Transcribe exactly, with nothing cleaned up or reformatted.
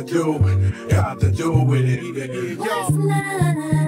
to do, got to do with it. What's love?